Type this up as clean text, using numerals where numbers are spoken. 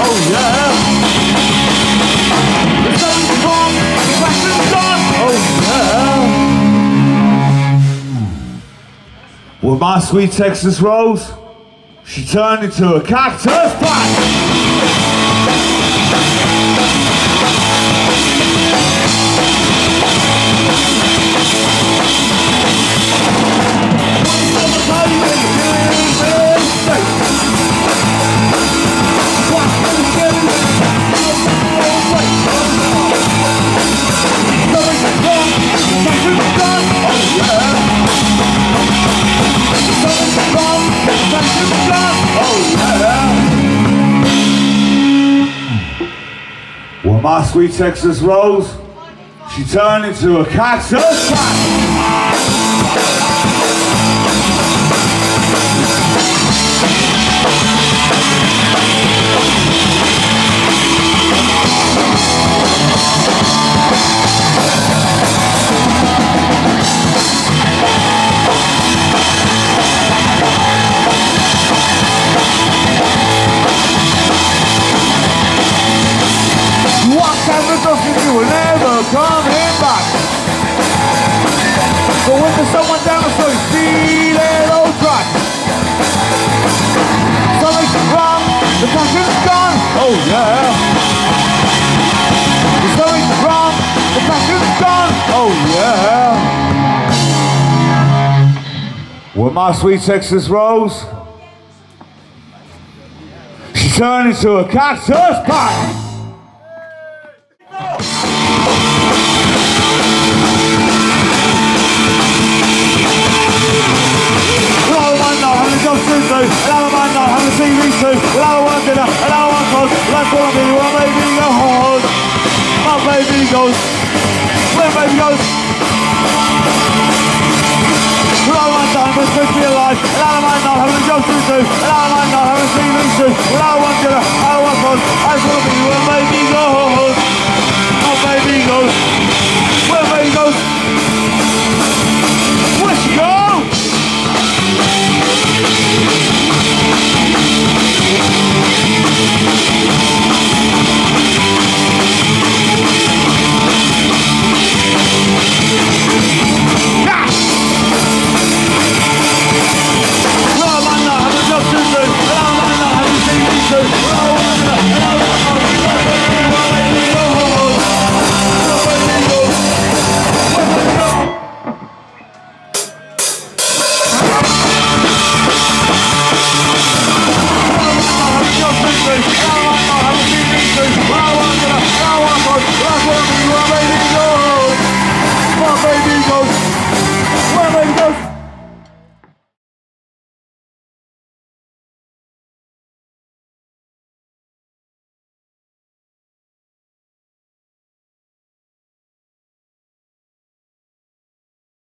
oh yeah. The sun's gone, the passion's gone, oh yeah. With my sweet Texas rose, she turned into a cactus plant. Well, my sweet Texas rose, she turned into a cactus plant. You were never coming back. But when there's someone down the street, see that old track. Something's wrong, the passion's gone, oh yeah. Something's wrong, the passion's gone, oh yeah. Well, my sweet Texas rose, she turned into a cactus plant. Another man not having TV too, another one dinner, another one close, that's what I mean, well baby go hard, my baby goes, where baby goes, another man not having sex be alive, another man not having a job to do, another man not having TV too, another one dinner, another one close, that's what I mean, well baby go hard.